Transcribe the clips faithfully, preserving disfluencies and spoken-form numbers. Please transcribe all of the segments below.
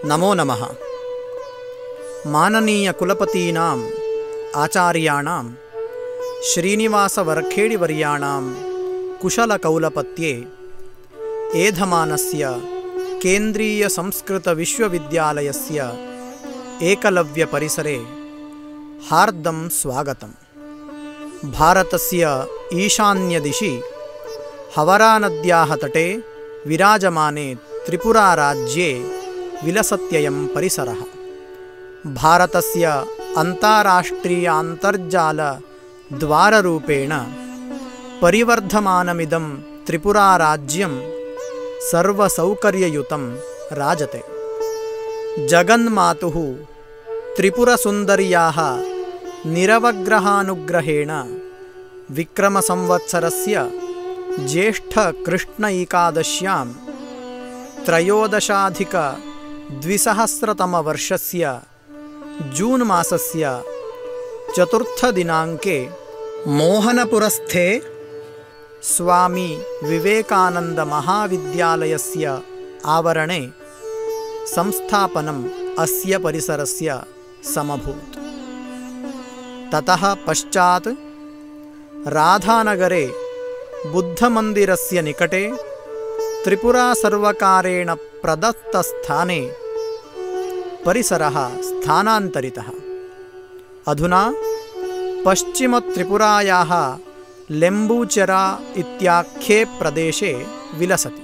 नमो नमः। माननीय कुलपतीनाम् आचार्याणां श्रीनिवासवरखेडिवर्याणां कुशलकौलपत्ये एधमानस्य केन्द्रीयसंस्कृतविश्वविद्यालयस्य एकलव्यपरिसरे हार्दं स्वागतम्। भारतस्य ईशान्यदिशि हवरानद्याः तटे विराजमाने त्रिपुराराज्ये विलसत्ययं परिसरः। भारतस्य अन्ताराष्ट्रीयान्तर्जालद्वाररूपेण परिवर्धमानमिदं त्रिपुराराज्यं सर्वसौकर्ययुतं राजते। जगन्मातुः त्रिपुरसुन्दर्याः निरवग्रहानुग्रहेण विक्रमसंवत्सरस्य ज्येष्ठकृष्ण एकादश्यां त्रयोदशाधिकद्विसहस्रतमवर्षस्य जून् मासस्य चतुर्थदिनाङ्के मोहनपुरस्थे स्वामी विवेकानन्दमहाविद्यालयस्य आवरणे संस्थापनम् अस्य परिसरस्य समभूत्। ततः पश्चात् राधानगरे बुद्धमन्दिरस्य निकटे त्रिपुरासर्वकारेण प्रदत्तस्थाने परिसरः स्थानान्तरितः। अधुना पश्चिमत्रिपुरायाः लेम्बूचेरा इत्याख्ये प्रदेशे विलसति।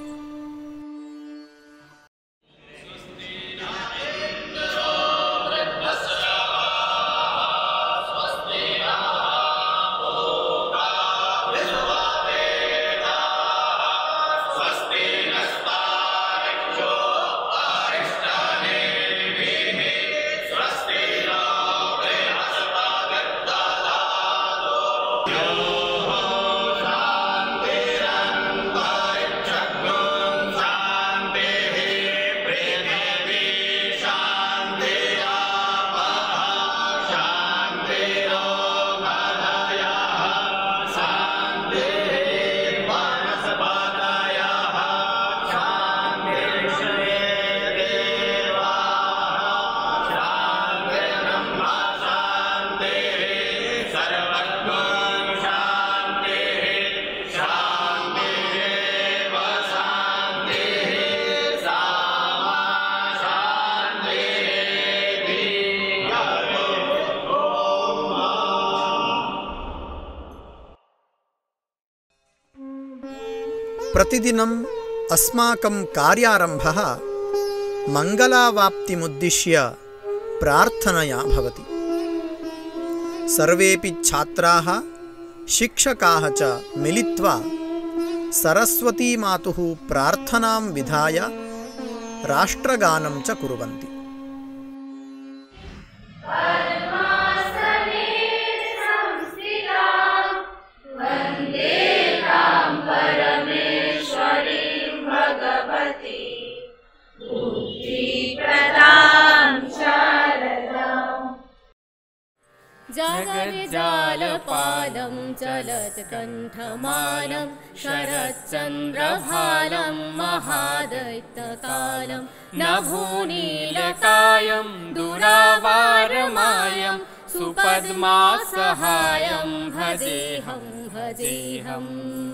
प्रतिदिनम् अस्माकं कार्यारम्भः मङ्गलावाप्तिमुद्दिश्य प्रार्थनया भवति। सर्वेपि छात्राः शिक्षकाः च मिलित्वा सरस्वतीमातुः प्रार्थनां विधाय राष्ट्रगानं च कुर्वन्ति। जगज्जालपालं चलत्कण्ठमालं शरच्चन्द्रभालं महादैत्यकालं नभोनीलकायं दुरावारमायं सुपद्मासहायं भजेऽहं भजेऽहम्।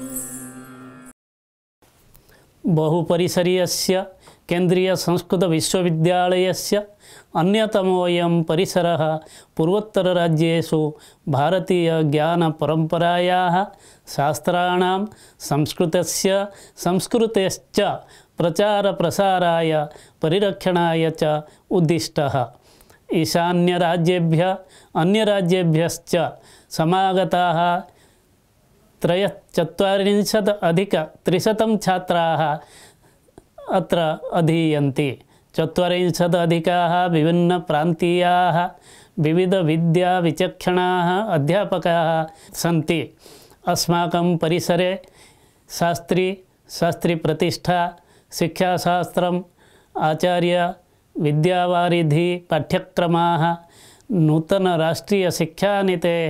बहुपरिसरीयस्य केन्द्रीय संस्कृत विश्वविद्यालयस्य अन्यतमोऽयं परिसरः पूर्वोत्तरराज्येषु भारतीय ज्ञानपरम्परायाः शास्त्राणां संस्कृतस्य संस्कृतेश्च प्रचारप्रसाराय परिरक्षणाय च उद्दिष्टः। ईशान्यराज्येभ्यः अन्यराज्येभ्यश्च समागताः त्रयश्चत्वारिंशत् अधिकत्रिशतं छात्राः अत्र अधीयन्ते। चत्वारिंशदधिकाः विभिन्नप्रान्तीयाः विविधविद्याविचक्षणाः अध्यापकाः सन्ति। अस्माकं परिसरे शास्त्री शास्त्रीप्रतिष्ठा शिक्षाशास्त्रम् आचार्य विद्यावारिधि पाठ्यक्रमाः नूतनराष्ट्रीयशिक्षानीतेः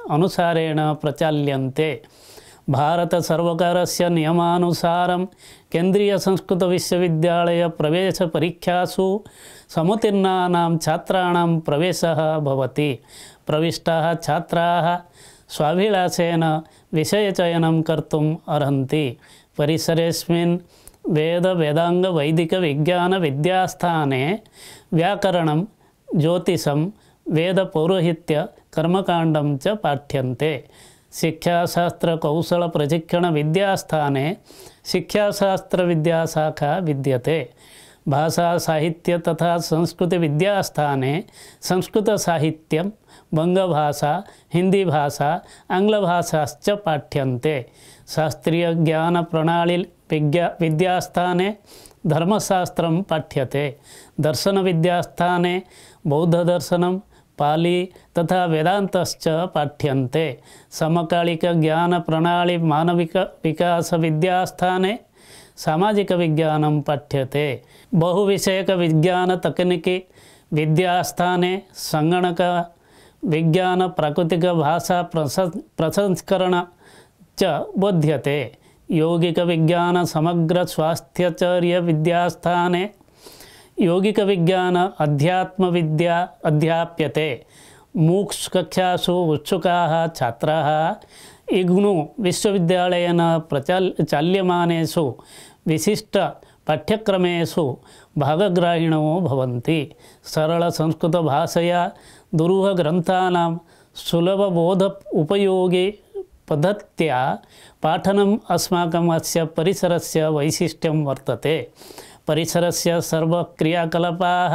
अनुसारेण प्रचाल्यन्ते। भारतसर्वकारस्य नियमानुसारं केन्द्रीयसंस्कृतविश्वविद्यालयप्रवेशपरीक्षासु समुत्तीर्णानां छात्राणां प्रवेशः भवति। प्रविष्टाः छात्राः स्वाभिलाषेण विषयचयनं कर्तुम् अर्हन्ति। परिसरेऽस्मिन् वेद वेदांग वैदिक विज्ञान विद्यास्थाने व्याकरणं ज्योतिषं वेद पौरोहित्य कर्मकाण्डं च पाठ्यन्ते। शिक्षाशास्त्र कौशल प्रशिक्षण विद्यास्थाने शिक्षाशास्त्र विद्याशाखा विद्यते। भाषा साहित्य तथा संस्कृत विद्यास्थाने संस्कृत साहित्यं बंगभाषा हिंदी भाषा आंग्ल भाषाश्च पाठ्यन्ते। शास्त्रीय ज्ञान प्रणाली विद्या विद्यास्थाने धर्मशास्त्रं पाठ्यते। दर्शन विद्यास्थाने बौद्ध दर्शनं पाली तथा वेदांतश्च पाठ्यन्ते। समकालिक ज्ञान प्रणाली मानविक विकास विद्यास्थाने सामाजिक विज्ञानं पाठ्यते। बहुविषयक विज्ञान तकनीकी विद्यास्थाने संगणक विज्ञान प्राकृतिक भाषा प्रसंस्करण च बोध्यते। यौगिक विज्ञान समग्र स्वास्थ्यचर्य विद्यास्थाने यौगिक विज्ञान अध्यात्म विद्या अध्याप्यते। मूक्स् कक्षासु उत्सुकाः छात्राः इग्नू विश्वविद्यालयेन प्रचाल चाल्यमानेषु विशिष्ट पाठ्यक्रमेषु भागग्राहिणो भवन्ति। सरल संस्कृत भाषया दुरूह ग्रन्थानां सुलभबोध उपयोगी पद्धत्या पाठनम् अस्माकम् अस्य परिसरस्य वैशिष्ट्यं वर्तते। परिसरस्य सर्वक्रियाकलापाः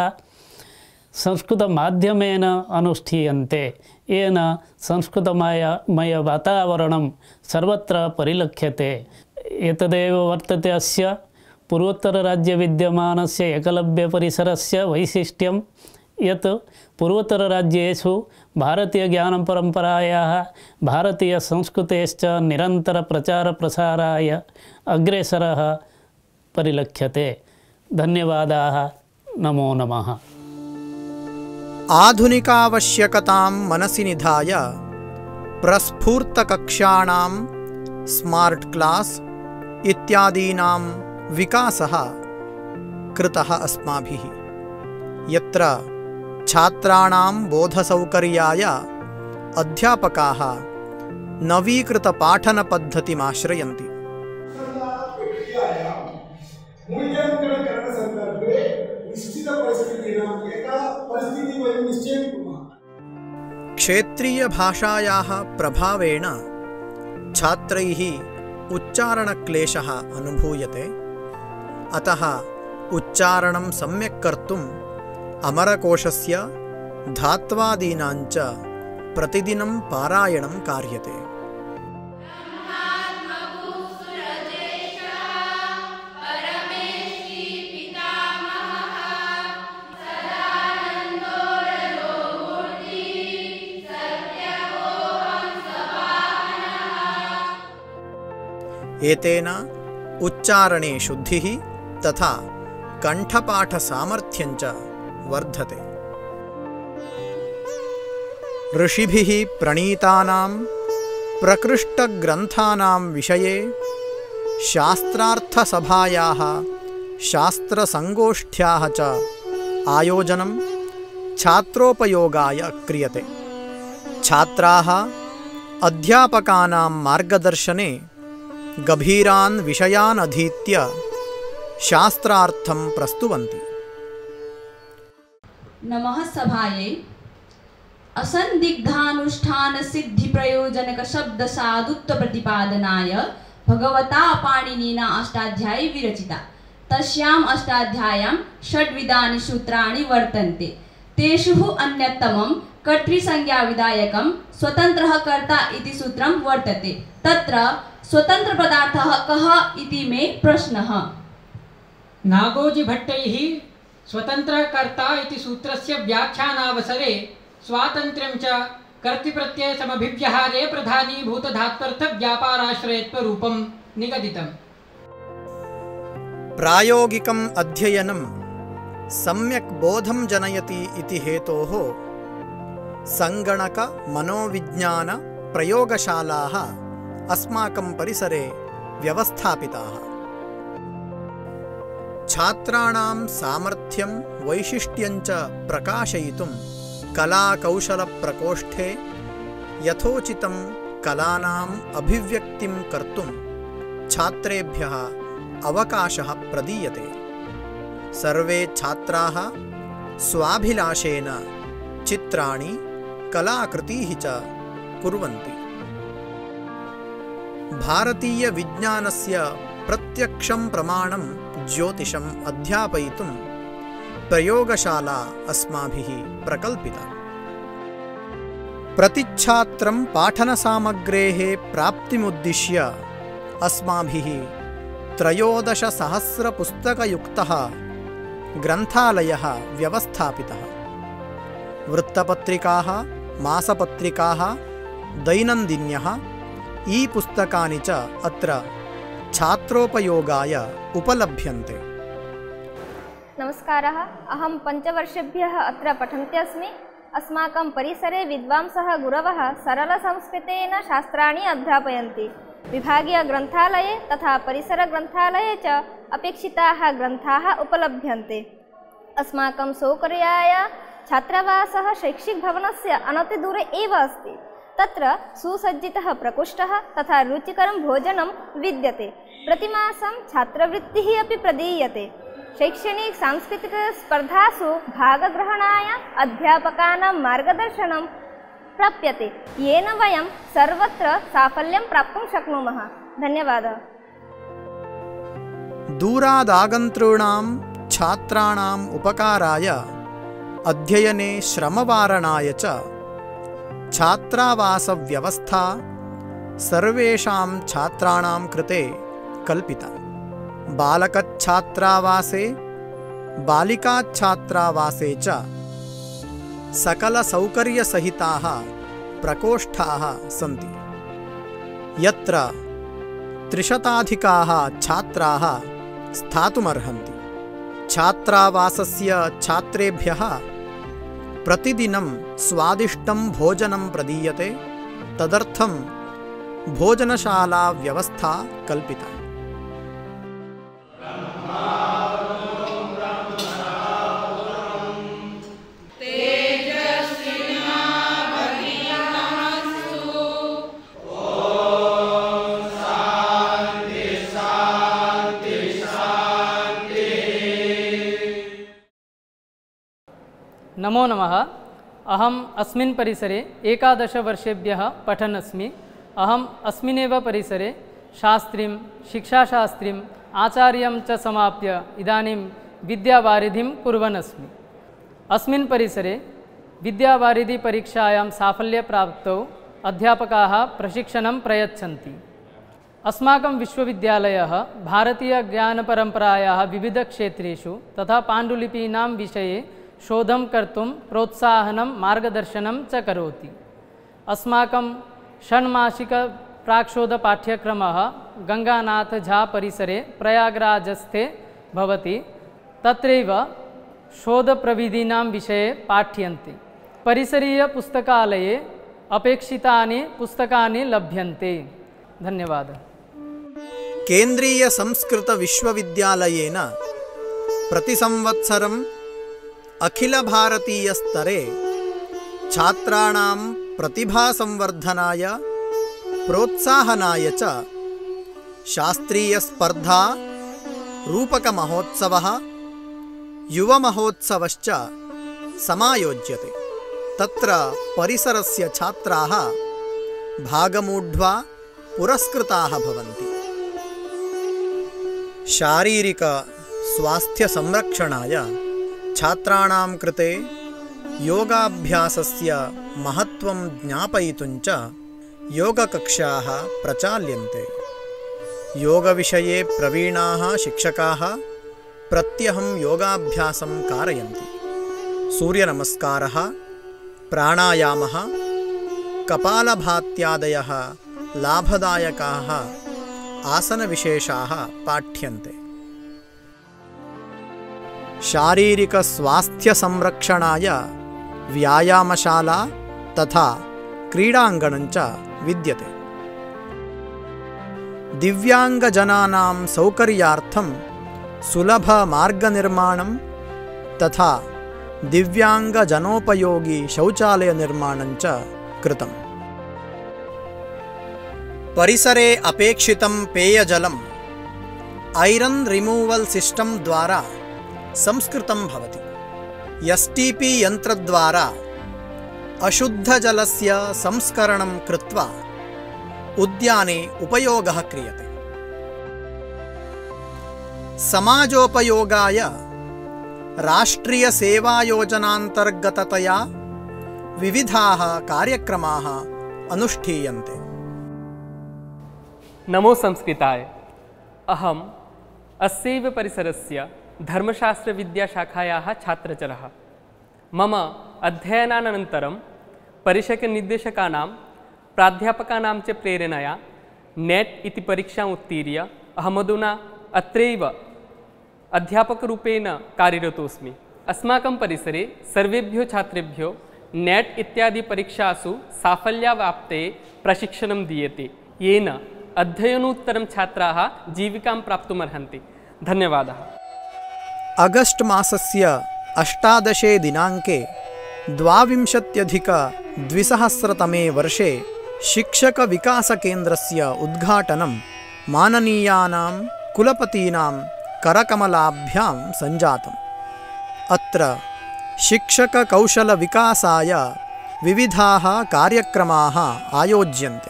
संस्कृतमाध्यमेन अनुष्ठीयन्ते, येन संस्कृतमय वातावरणं सर्वत्र परिलक्ष्यते। एतदेव वर्तते अस्य पूर्वोत्तरराज्यविद्यमानस्य एकलव्यपरिसरस्य वैशिष्ट्यं, यत् पूर्वोत्तरराज्येषु भारतीयज्ञानपरम्परायाः भारतीयसंस्कृतेश्च निरन्तरप्रचारप्रसाराय अग्रेसरः परिलक्ष्यते। धन्यवादाः। नमो नमः। आधुनिकावश्यकतां मनसि निधाय प्रस्फूर्तकक्षाणां स्मार्ट् क्लास् इत्यादीनां विकासः कृतः अस्माभिः, यत्र छात्राणां बोधसौकर्याय अध्यापकाः नवीकृतपाठनपद्धतिमाश्रयन्ति। मूल्याङ्कनकरणसन्दर्भे निश्चितपरिस्थितीनाम् एका परिस्थितिः वयं निश्चयं कुर्मः। क्षेत्रीयभाषायाः प्रभावेण छात्रैः उच्चारणक्लेशः अनुभूयते। अतः उच्चारणं सम्यक् कर्तुम् अमरकोशस्य धात्वादीनां च प्रतिदिनं पारायणं कार्यते। एतेन उच्चारणे शुद्धिः तथा कंठपाठसामर्थ्यं च वर्धते। ऋषिभिः प्रणीतानां प्रकृष्टग्रन्थानां विषये शास्त्रार्थसभायाः शास्त्रसंगोष्ठ्याः च आयोजनं छात्रोपयोगाय क्रियते। छात्राः अध्यापकानां मार्गदर्शने गभीरान् विषयान् अधीत्य शास्त्रार्थं प्रस्तुवन्ति। नमः सभायै। असन्दिग्धानुष्ठान सिद्धि प्रयोजनक शब्द साधुत्व प्रतिपादनाय भगवता पाणिनिना अष्टाध्यायी विरचिता। तस्याम् अष्टाध्याय्यां षड्विधानि सूत्राणि वर्तन्ते। तेषु अन्यतमं कर्तृसंज्ञाविधायकं स्वतन्त्रः कर्ता इति सूत्रं वर्तते। तत्र स्वतन्त्रपदार्थः कः इति मे प्रश्नः। नागोजी भट्टैः स्वतन्त्रकर्ता इति सूत्रस्य व्याख्यानावसरे स्वातन्त्र्यं च कर्तृप्रत्ययसमभिव्यहारे प्रधानीभूतधात्वर्थव्यापाराश्रयत्वरूपं निगदितम्। प्रायोगिकम् अध्ययनं सम्यक् बोधं जनयति इति हेतोः संगणक मनोविज्ञान प्रयोगशालाः अस्माकं परिसरे व्यवस्थापिताः। छात्राणां सामर्थ्यं वैशिष्ट्यञ्च प्रकाशयितुं कलाकौशलप्रकोष्ठे यथोचितं कलानाम् अभिव्यक्तिं कर्तुं छात्रेभ्यः अवकाशः प्रदीयते। सर्वे छात्राः स्वाभिलाषेण चित्राणि कलाकृतीः च कुर्वन्ति। भारतीयविज्ञानस्य प्रत्यक्षं प्रमाणं ज्योतिषम् अध्यापयितुं प्रयोगशाला अस्माभिः प्रकल्पिता। प्रतिच्छात्रं पाठनसामग्रेः प्राप्तिमुद्दिश्य अस्माभिः त्रयोदशसहस्रपुस्तकयुक्तः ग्रन्थालयः व्यवस्थापितः। वृत्तपत्रिकाः, मासपत्रिकाः, दैनन्दिन्यः ई पुस्तकानि च अत्र छात्रोपयोगाय उपलभ्यन्ते। नमस्कारः, अहं पञ्चवर्षेभ्यः अत्र पठन्ती अस्मि। अस्माकं परिसरे विद्वांसः गुरवः सरलसंस्कृतेन शास्त्राणि अध्यापयन्ति। विभागीयग्रन्थालये तथा परिसरग्रन्थालये च अपेक्षिताः ग्रन्थाः उपलभ्यन्ते। अस्माकं सौकर्याय छात्रावासः शैक्षिकभवनस्य अनतिदूरे एव अस्ति। तत्र सुसज्जितः प्रकोष्ठः तथा रुचिकरं भोजनं विद्यते। प्रतिमासं छात्रवृत्तिः अपि प्रदीयते। शैक्षणिक सांस्कृतिकस्पर्धासु भागग्रहणाय अध्यापकानां मार्गदर्शनं प्राप्यते, येन वयं सर्वत्र साफल्यं प्राप्तुं शक्नुमः। धन्यवादः। दूरादागन्तॄणां छात्राणाम् उपकाराय अध्ययने श्रमवारणाय च छात्रावासव्यवस्था सर्वेषां छात्राणां कृते कल्पिता। बालकछात्रावासे बालिकाछात्रावासे च सकलसौकर्यसहिताः प्रकोष्ठाः सन्ति, यत्र त्रिशताधिकाः छात्राः स्थातुमर्हन्ति। छात्रावासस्य छात्रेभ्यः प्रतिदिनं स्वादिष्टं भोजनं प्रदीयते। तदर्थं भोजनशाला व्यवस्था कल्पिता। नमो नमः। अहम् अस्मिन् परिसरे एकादशवर्षेभ्यः पठन् अस्मि। अहम् अस्मिन्नेव परिसरे शास्त्रीं, शिक्षाशास्त्रीम्, आचार्यं च समाप्य इदानीं विद्यावारिधिं कुर्वन् अस्मि। अस्मिन् परिसरे विद्यावारिधिपरीक्षायां साफल्यप्राप्तौ अध्यापकाः प्रशिक्षणं प्रयच्छन्ति। अस्माकं विश्वविद्यालयः भारतीयज्ञानपरम्परायाः विविधक्षेत्रेषु तथा पाण्डुलिपीनां विषये शोधं कर्तुं प्रोत्साहनं मार्गदर्शनं च करोति। अस्माकं षण्मासिकप्राक्शोधपाठ्यक्रमः गङ्गानाथझा परिसरे प्रयागराजस्थे भवति। तत्रैव शोधप्रविधीनां विषये पाठ्यन्ते। परिसरीयपुस्तकालये अपेक्षितानि पुस्तकानि लभ्यन्ते। धन्यवादः। केन्द्रीयसंस्कृतविश्वविद्यालयेन प्रतिसंवत्सरम् अखिलभारतीयस्तरे छात्राणां प्रतिभासंवर्धनाय प्रोत्साहनाय च शास्त्रीयस्पर्धा, रूपकमहोत्सवः, युवमहोत्सवश्च समायोज्यते। तत्र परिसरस्य छात्राः भागमूढ्वा पुरस्कृताः भवन्ति। शारीरिकस्वास्थ्यसंरक्षणाय छात्राणां कृते योगाभ्यासस्य महत्त्वं ज्ञापयितुं च योगकक्षाः प्रचाल्यन्ते। योगविषये प्रवीणाः शिक्षकाः प्रत्यहं योगाभ्यासं कारयन्ति। सूर्यनमस्कारः, प्राणायामः, कपालभात्यादयः लाभदायकाः आसनविशेषाः पाठ्यन्ते। शारीरिकस्वास्थ्यसंरक्षणाय व्यायामशाला तथा क्रीडाङ्गणञ्च विद्यते। दिव्याङ्गजनानां सौकर्यार्थं सुलभमार्गनिर्माणं तथा दिव्यांगजनोपयोगी शौचालयनिर्माणं च कृतम्। परिसरे अपेक्षितं पेयजलम् ऐरन् रिमूवल् सिस्टम् द्वारा संस्कृतं भवति। एस् टी पी यन्त्रद्वारा अशुद्धजलस्य संस्करणं कृत्वा उद्याने उपयोगः क्रियते। समाजोपयोगाय राष्ट्रियसेवायोजनान्तर्गततया विविधाः कार्यक्रमाः अनुष्ठीयन्ते। नमो संस्कृताय। अहम् अस्यैव परिसरस्य धर्मशास्त्रविद्याशाखायाः छात्रचरः। मम अध्ययनानन्तरं परिषदनिर्देशकानां प्राध्यापकानां च प्रेरणया नेट् इति परीक्षाम् उत्तीर्य अहमधुना अत्रैव अध्यापकरूपेण कार्यरतोऽस्मि। अस्माकं परिसरे सर्वेभ्यो छात्रेभ्यो नेट् इत्यादि परीक्षासु साफल्यावाप्ते प्रशिक्षणं दीयते, येन अध्ययनोत्तरं छात्राः जीविकां प्राप्तुमर्हन्ति। धन्यवादः। अगस्ट् मासस्य अष्टादशे दिनाङ्के द्वाविंशत्यधिकद्विसहस्रतमे वर्षे शिक्षकविकासकेन्द्रस्य उद्घाटनं माननीयानां कुलपतीनां करकमलाभ्यां सञ्जातम्। अत्र शिक्षककौशलविकासाय विविधाः कार्यक्रमाः आयोज्यन्ते।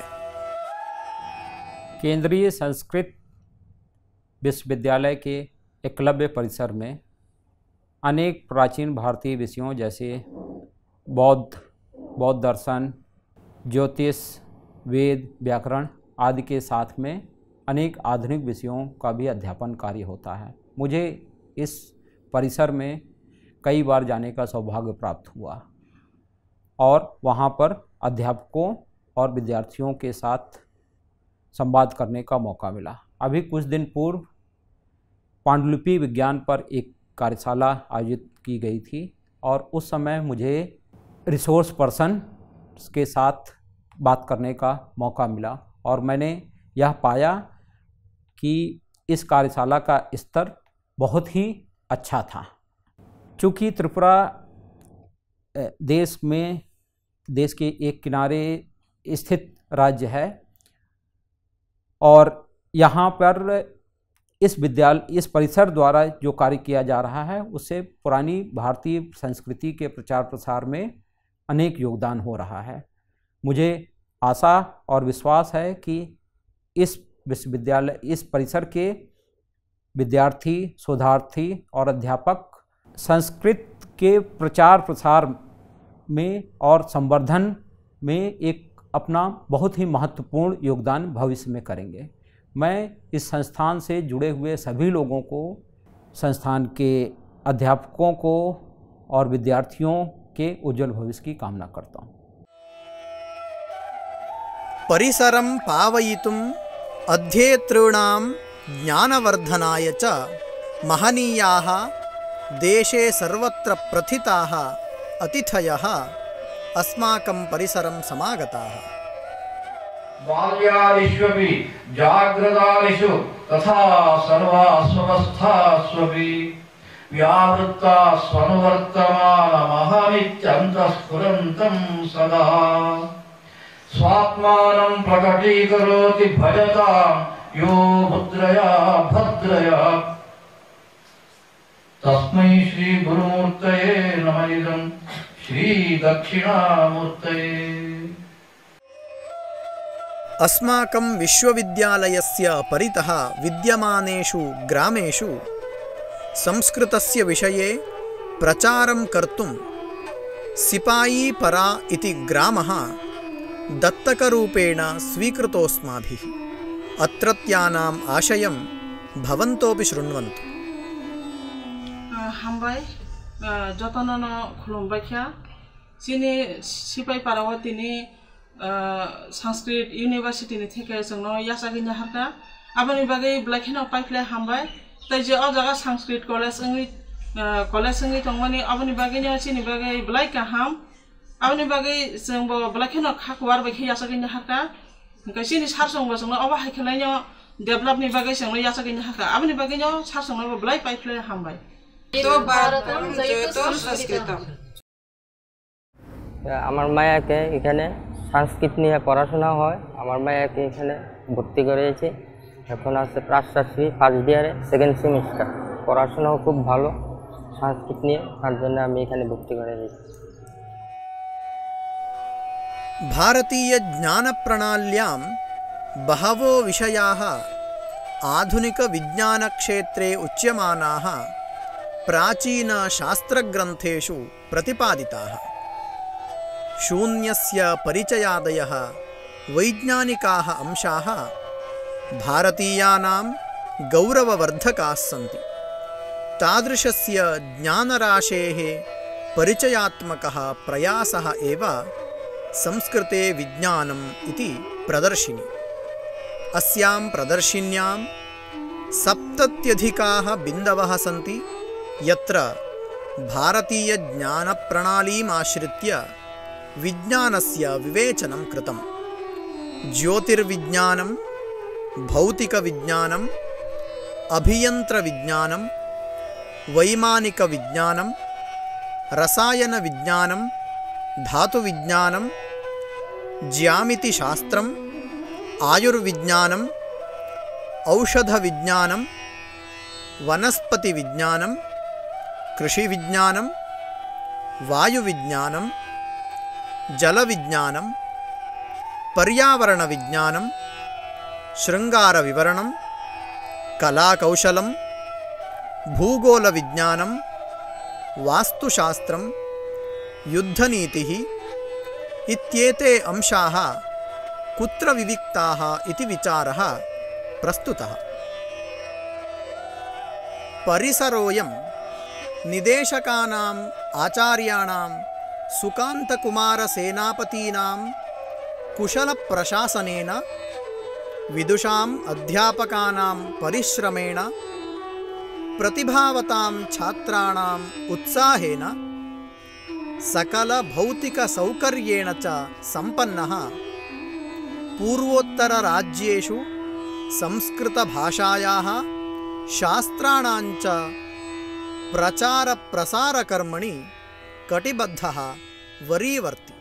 केंद्रीय संस्कृत विश्वविद्यालय के एकलव्य परिसर में अनेक प्राचीन भारतीय विषयों जैसे बौद्ध बौद्ध दर्शन, ज्योतिष, वेद, व्याकरण आदि के साथ में अनेक आधुनिक विषयों का भी अध्यापन कार्य होता है। मुझे इस परिसर में कई बार जाने का सौभाग्य प्राप्त हुआ और वहाँ पर अध्यापकों और विद्यार्थियों के साथ संवाद करने का मौका मिला। अभी कुछ दिन पूर्व पांडुलिपि विज्ञान पर एक कार्यशाला आयोजित की गई थी और उस समय मुझे रिसोर्स पर्सन के साथ बात करने का मौका मिला और मैंने यह पाया कि इस कार्यशाला का स्तर बहुत ही अच्छा था। चूँकि त्रिपुरा देश में देश के एक किनारे स्थित राज्य है और यहाँ पर इस विद्यालय इस परिसर द्वारा जो कार्य किया जा रहा है उससे पुरानी भारतीय संस्कृति के प्रचार प्रसार में अनेक योगदान हो रहा है। मुझे आशा और विश्वास है कि इस विश्वविद्यालय इस परिसर के विद्यार्थी, शोधार्थी और अध्यापक संस्कृत के प्रचार प्रसार में और संवर्धन में एक अपना बहुत ही महत्वपूर्ण योगदान भविष्य में करेंगे। मैं इस संस्थान से जुड़े हुए सभी लोगों को, संस्थान के अध्यापकों को और विद्यार्थियों के उज्जवल भविष्य की कामना करता हूँ। परिसरं पावयितुम् अध्येतॄणां ज्ञानवर्धनाय च महनीयाः देशे सर्वत्र प्रथिताः अतिथयः अस्माकं परिसरं समागताः। बाल्यादिष्वपि जाग्रदादिषु तथा सर्वास्वस्थास्वपि व्यावृत्ता स्वनुवर्तमानमहमित्यन्तःस्फुरन्तं सदा स्वात्मानं प्रकटीकरोति भजतां यो भद्रया भद्रया तस्मै श्री गुरुमूर्तये नमः। इदं श्री दक्षिणामूर्तये। अस्माकं विश्वविद्यालयस्य परितः विद्यमानेषु ग्रामेषु संस्कृतस्य विषये प्रचारं कर्तुं सिपायीपरा इति ग्रामः दत्तकरूपेण स्वीकृतोऽस्माभिः। अत्रत्यानाम् आशयं भवन्तोऽपि शृण्वन्तु। हामबाय जतनन खुलुमबायखा सिनि सिपायीपाराव दिनै संस्कृत यूनिवर्सिटी থেকে जोंनो यासागिनि हारका आबानि बागै ब्लाइखेना पाइफ्लाय हामबाय तैजे अ जागा संस्कृत कलेज अंगि कलेज अंगि तंगमानि आबानि बागैनि सिनि बागै ब्लाइ काहाम आबानि बागै जोंबो ब्लाइखेना खाखवार बायखि यासागिनि हारका गसिनि सारसंबो जोंनो अबा हायखलायनो डेभलप नि बागै सोंनो यासागिनि हाका आबनि बागैनो सा सोंनो ब्लाइ पाइफ्ले हामबाय तो भारतम जयतु संस्कृतम। আমার মায়াকে এখানে সংস্কৃত নিয়ে পড়াশোনা হয়। আমার মায়াকে এখানে ভর্তি করেছি, এখন আছে প্রাশ্রাশ্রী ফার্স্ট ইয়ারে সেকেন্ড সেমিস্টার। পড়াশোনাও খুব ভালো সংস্কৃত নিয়ে, তার জন্য আমি এখানে ভর্তি করেছি। भारतीय ज्ञान प्रणाल्यां बहवो विषयाः आधुनिक विज्ञान क्षेत्रे उच्यमानाः प्राचीन शास्त्रग्रन्थेषु प्रतिपादिताः। शून्यस्य परिचयादयः वैज्ञानिकाः अंशाः भारतीयानां गौरववर्धकाः सन्ति। तादृशस्य ज्ञानराशेः परिचयात्मकः प्रयासः एव संस्कृते विज्ञानम् इति प्रदर्शिनी। अस्यां प्रदर्शिन्यां सप्तत्यधिकाः बिन्दवः सन्ति, यत्र भारतीयज्ञानप्रणालीम् आश्रित्य विज्ञानस्य विवेचनं कृतम्। ज्योतिर्विज्ञानं, भौतिकविज्ञानं, अभियन्त्रविज्ञानं, वैमानिकविज्ञानं, रसायनविज्ञानं, धातुविज्ञानं, ज्यामितिशास्त्रम्, आयुर्विज्ञानं, औषधविज्ञानं, वनस्पतिविज्ञानं, कृषिविज्ञानं, वायुविज्ञानं, जलविज्ञानं, पर्यावरणविज्ञानं, शृङ्गारविवरणं, कलाकौशलं, भूगोलविज्ञानं, वास्तुशास्त्रं, युद्धनीतिः इत्येते अंशाः कुत्र विविक्ताः इति विचारः प्रस्तुतः। परिसरोऽयं निदेशकानाम् आचार्याणां सुकान्तकुमारसेनापतीनां कुशलप्रशासनेन विदुषाम् अध्यापकानां परिश्रमेण प्रतिभावतां छात्राणाम् उत्साहेन सकलभौतिकसौकर्येण च सम्पन्नः पूर्वोत्तरराज्येषु संस्कृतभाषायाः शास्त्राणां च प्रचारप्रसारकर्मणि कटिबद्धः वरीवर्ति।